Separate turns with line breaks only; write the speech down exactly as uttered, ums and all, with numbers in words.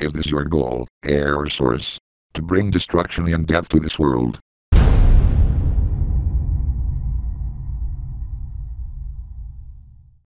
Is this your goal, Errorsaurus? To bring destruction and death to this world?